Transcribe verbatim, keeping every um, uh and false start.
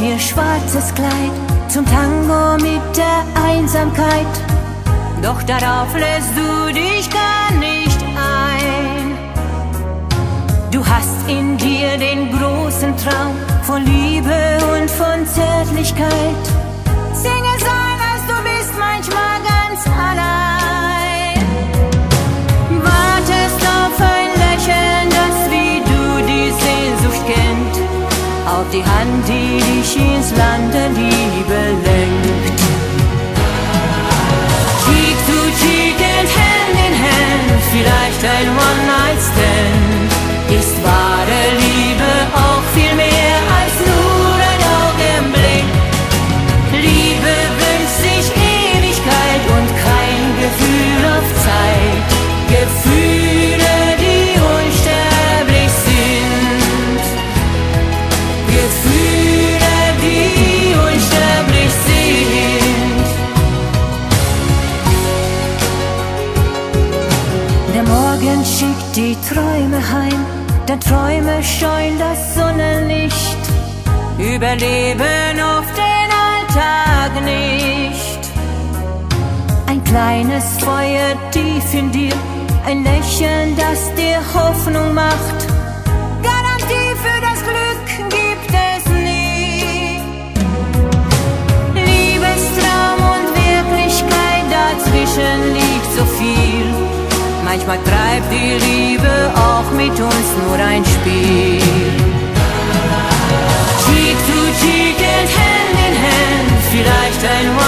ihr schwarzes Kleid zum Tango mit der Einsamkeit. Doch darauf lässt du dich gar nicht ein. Du hast in dir den großen Traum von Liebe und von Zärtlichkeit. Singe, sag es, du bist manchmal ganz allein. Wartest auf ein Lächeln, das wie du die Sehnsucht kennt, auf die Hand, die dich ins Land der Liebe lenkt. Cheek to cheek and hand in hand, vielleicht ein One-Night-Stand, ist wahre Liebe auch viel mehr als nur ein Augenblick. Liebe wünscht sich Ewigkeit und kein Gefühl auf Zeit. Gefühle, die unsterblich sind. Gefühle, die unsterblich sind. Der Morgen schickt die Träume heim, denn Träume scheuen das Sonnenlicht, überleben oft den Alltag nicht. Ein kleines Feuer tief in dir, ein Lächeln, das dir Hoffnung macht. Garantie für das Glück gibt es nie. Liebestraum und Wirklichkeit, dazwischen liegt so viel. Manchmal treibt die Liebe auch mit uns nur ein Spiel. Cheek to cheek and hand in hand, vielleicht ein